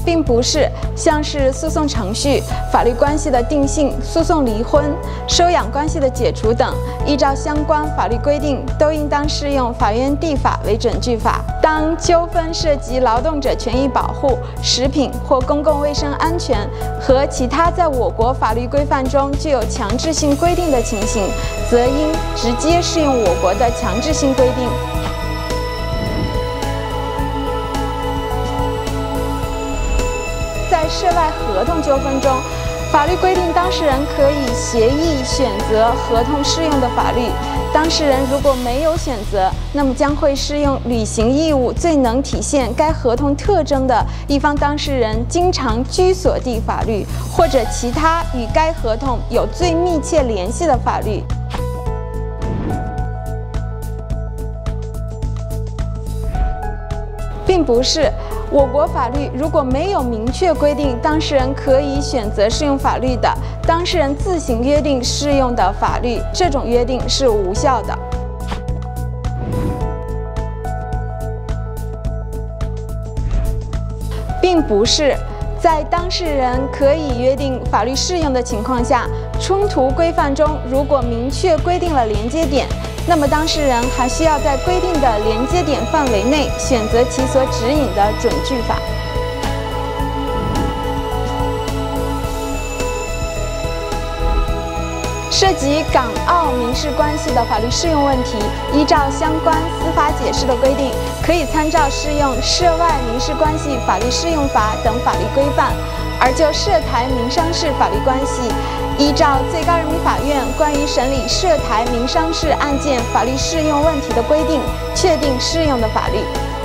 并不是像是诉讼程序、法律关系的定性、诉讼离婚、收养关系的解除等，依照相关法律规定，都应当适用法院地法为准据法。当纠纷涉及劳动者权益保护、食品或公共卫生安全和其他在我国法律规范中具有强制性规定的情形，则应直接适用我国的强制性规定。在涉外合同纠纷中，法律规定当事人可以协议选择合同适用的法律。当事人如果没有选择，那么将会适用履行义务最能体现该合同特征的一方当事人经常居所地法律，或者其他与该合同有最密切联系的法律。并不是我国法律如果没有明确规定当事人可以选择适用法律的，当事人自行约定适用的法律，这种约定是无效的。并不是在当事人可以约定法律适用的情况下，冲突规范中如果明确规定了连接点，那么当事人还需要在规定的连接点范围内选择其所指引的准据法。涉及港澳民事关系的法律适用问题，依照相关司法解释的规定，可以参照适用《涉外民事关系法律适用法》等法律规范；而就涉台民商事法律关系，依照最高人民法院关于审理涉台民商事案件法律适用问题的规定，确定适用的法律。